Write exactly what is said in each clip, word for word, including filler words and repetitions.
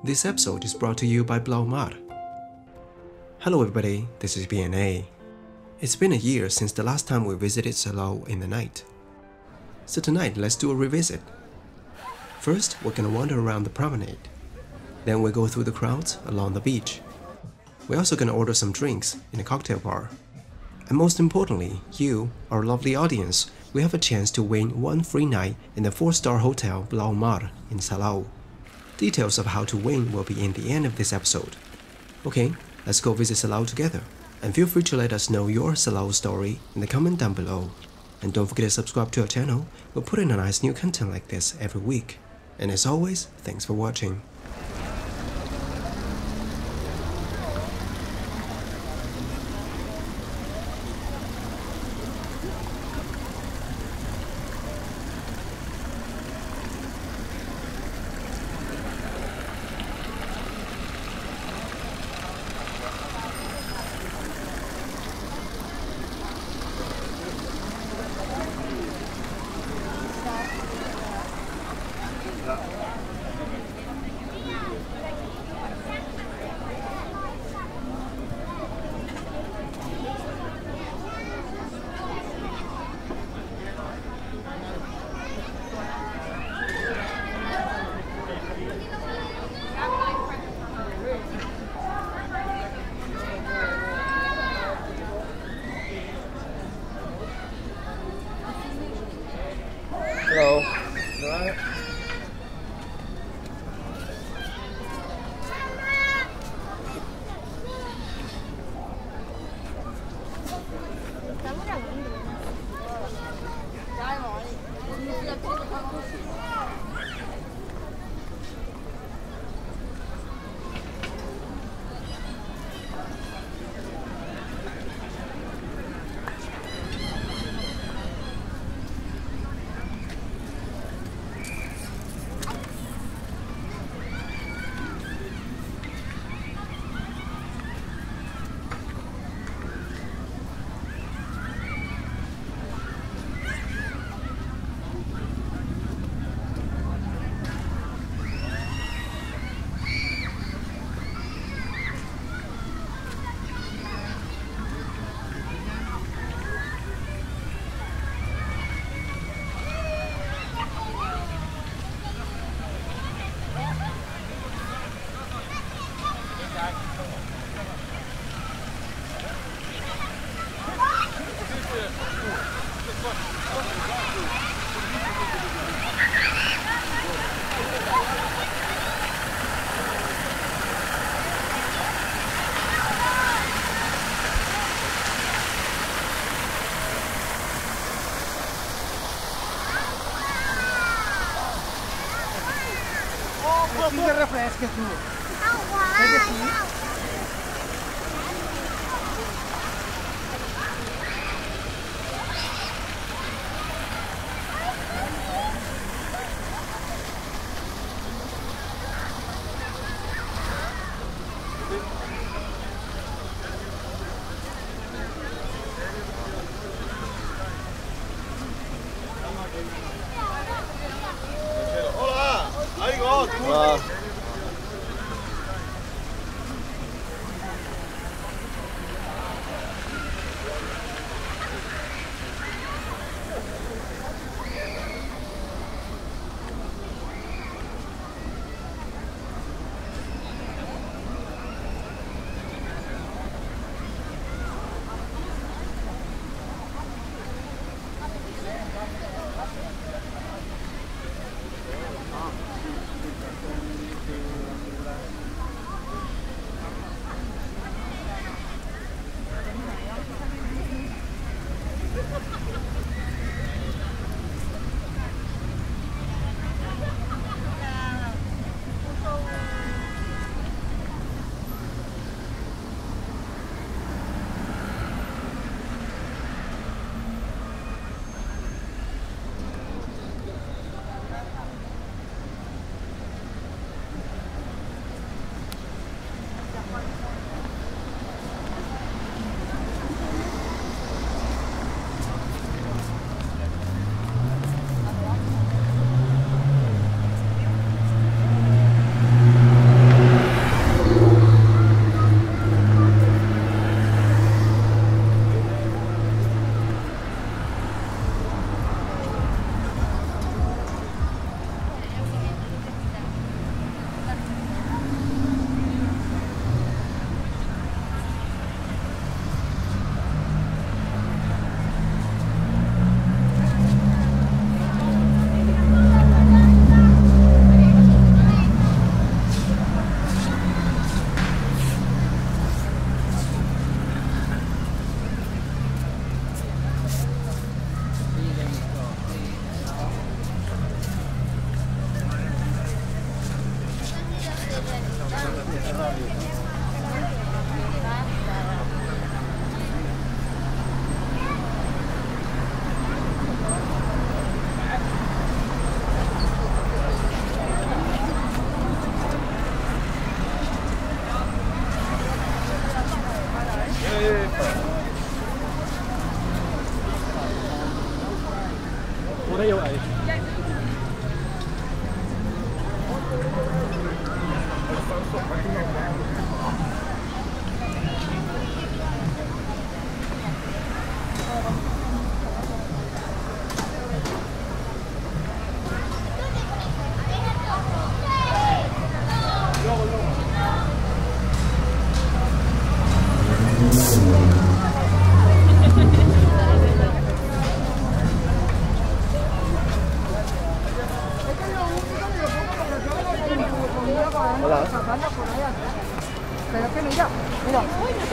This episode is brought to you by Blau Mar. Hello everybody, this is B N A. It's been a year since the last time we visited Salau in the night. So tonight, let's do a revisit. First, we're gonna wander around the promenade. Then we'll go through the crowds along the beach. We're also gonna order some drinks in a cocktail bar. And most importantly, you, our lovely audience, will have a chance to win one free night in the four-star hotel Blau Mar in Salau. Details of how to win will be in the end of this episode. Okay, let's go visit Salau together. And feel free to let us know your Salau story in the comment down below. And don't forget to subscribe to our channel. We're putting a nice new content like this every week. And as always, thanks for watching. Hello. Right. Fica refresca tudo. Pega aqui. Olá! Aí, ó! Olá. Hola. Pero que mira, mira.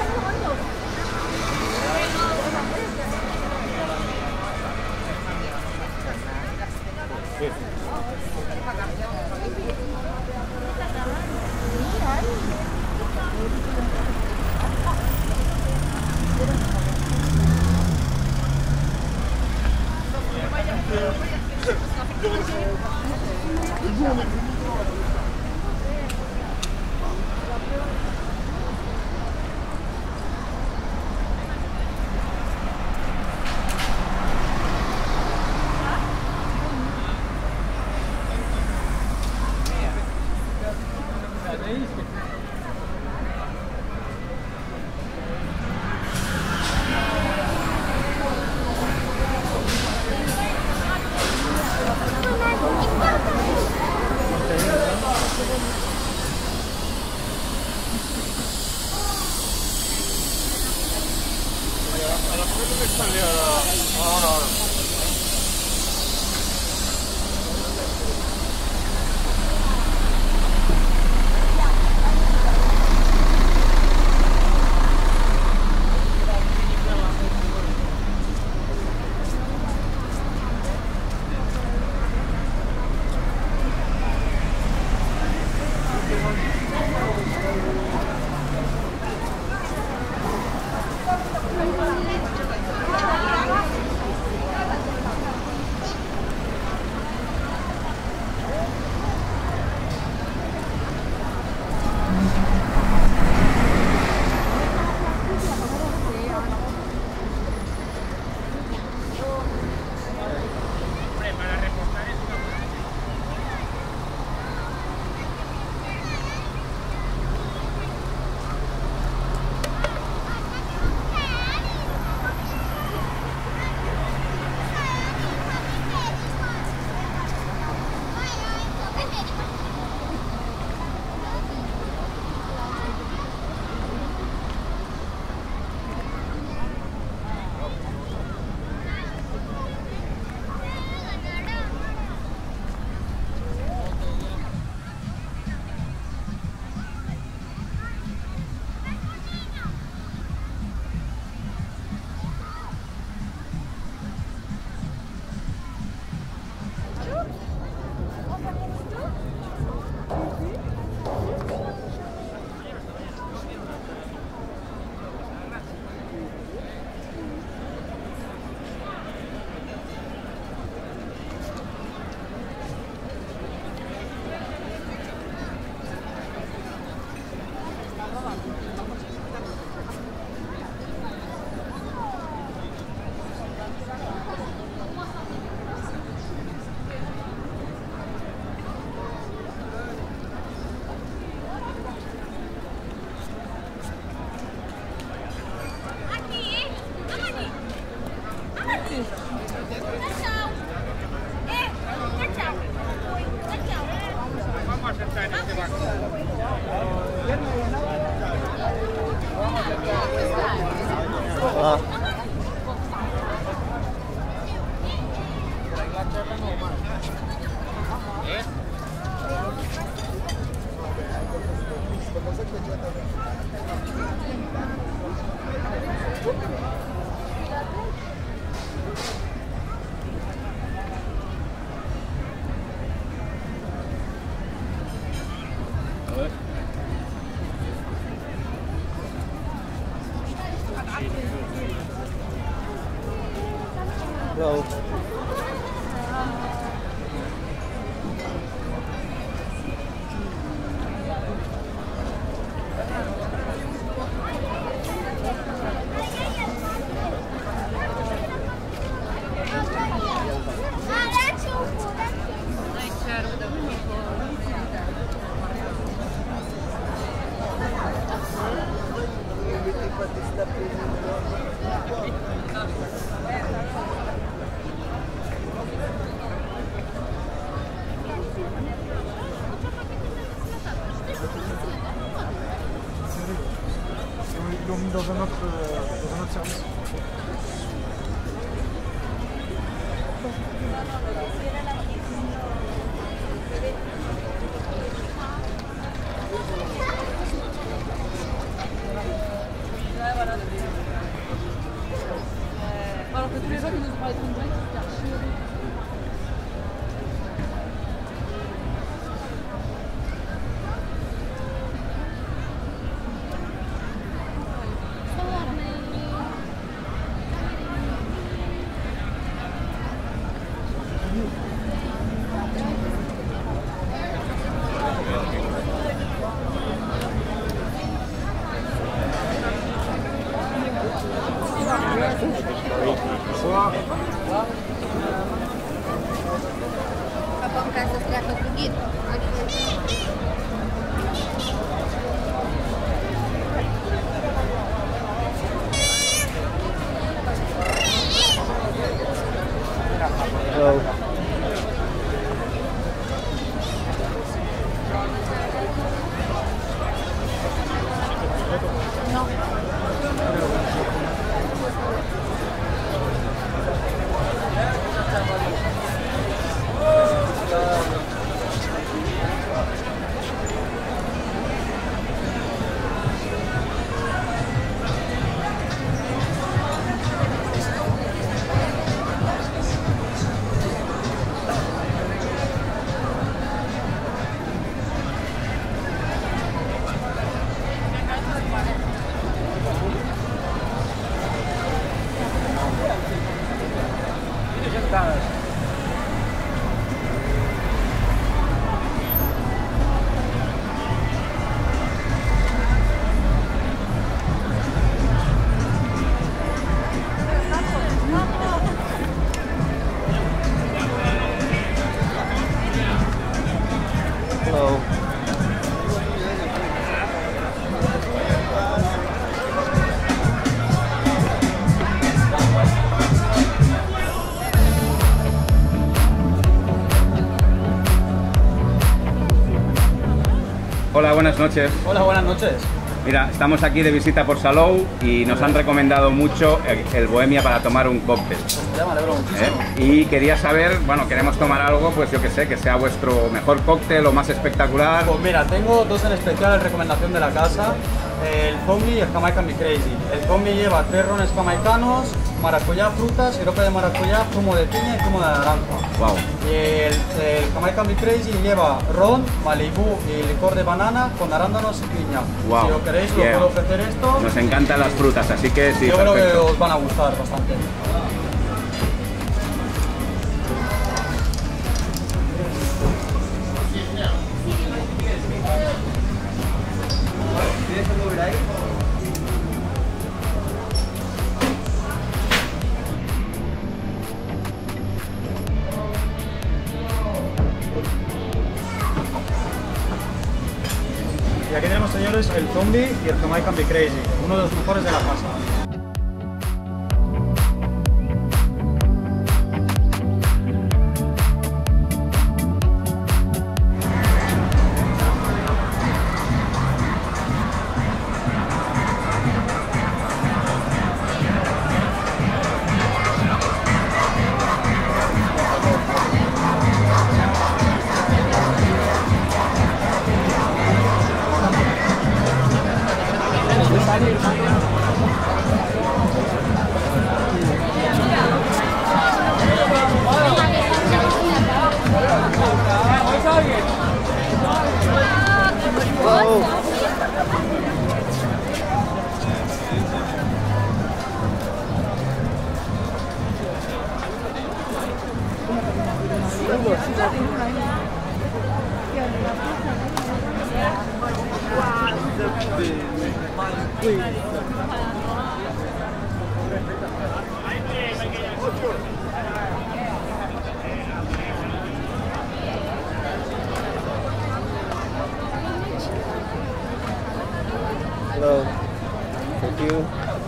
Hello. Ils l'ont mis dans un autre, euh, dans un autre service. Hola, buenas noches. Hola, buenas noches. Mira, estamos aquí de visita por Salou y nos han recomendado mucho el, el Bohemia para tomar un cóctel. Ya me alegro muchísimo. ¿Eh? Y quería saber, bueno, queremos tomar algo, pues yo que sé, que sea vuestro mejor cóctel o más espectacular. Pues mira, tengo dos en especial en recomendación de la casa. El zombie y el Jamaican Be Crazy. El zombie lleva tres rones jamaicanos, maracuyá, frutas, sirope de maracuyá, zumo de piña y zumo de naranja. Wow. Y el, el Jamaican Be Crazy lleva ron, Malibú y licor de banana con arándanos y piña. Wow. Si lo queréis, Yeah. lo puedo ofrecer esto. Nos encantan las frutas, así que sí, Yo perfecto. creo que os van a gustar bastante. Y aquí tenemos, señores, el zombie y el Jamaican Be Crazy, uno de los mejores de la casa. Hello. Thank you.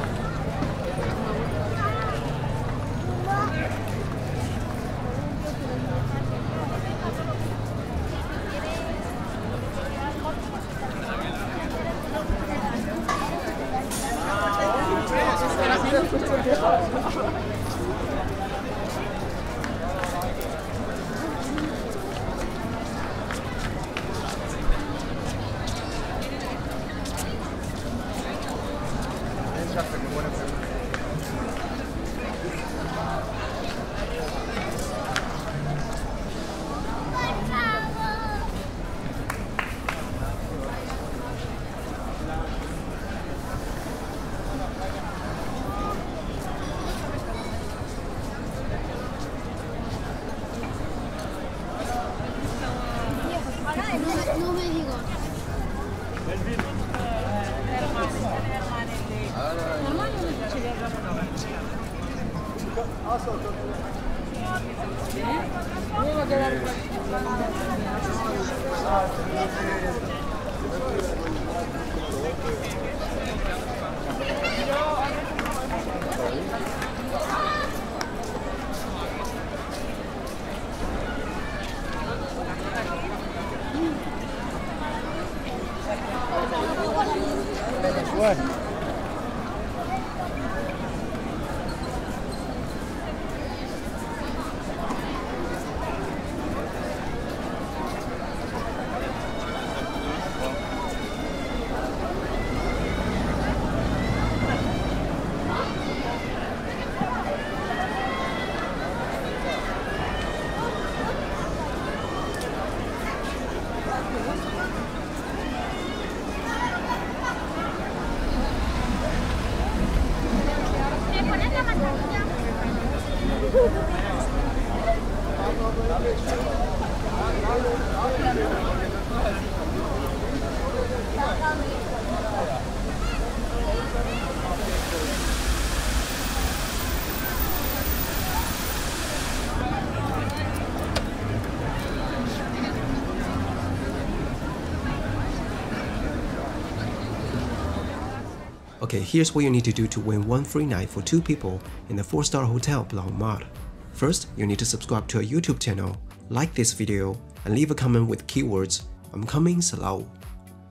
No me digo. What? Okay, here's what you need to do to win one free night for two people in the four star hotel Blau Mar. First, you need to subscribe to our YouTube channel, like this video, and leave a comment with keywords "I'm coming Salou."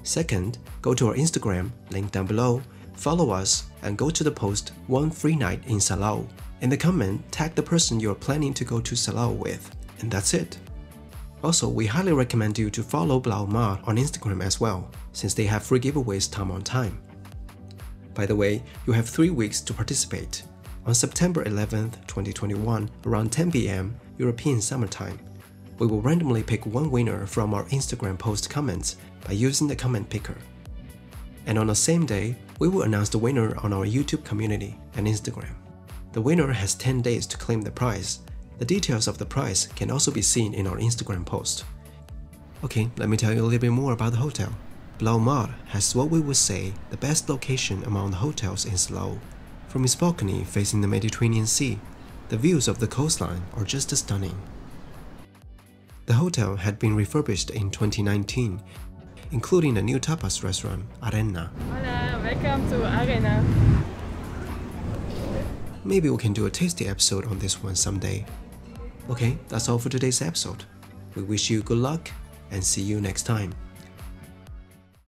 Second, go to our Instagram, link down below, follow us, and go to the post one free night in Salou. In the comment, tag the person you're planning to go to Salou with, and that's it. Also, we highly recommend you to follow Blau Mar on Instagram as well, since they have free giveaways time on time. By the way, you have three weeks to participate. On September eleventh, twenty twenty-one, around ten p m European Summer Time, we will randomly pick one winner from our Instagram post comments by using the comment picker. And on the same day, we will announce the winner on our YouTube community and Instagram. The winner has ten days to claim the prize. The details of the prize can also be seen in our Instagram post. Okay, let me tell you a little bit more about the hotel. Blau Mar has what we would say the best location among the hotels in Salou. From its balcony facing the Mediterranean Sea, the views of the coastline are just stunning. The hotel had been refurbished in twenty nineteen, including a new tapas restaurant, Arena. Hola, welcome to Arena. Maybe we can do a tasty episode on this one someday. Okay, that's all for today's episode. We wish you good luck and see you next time.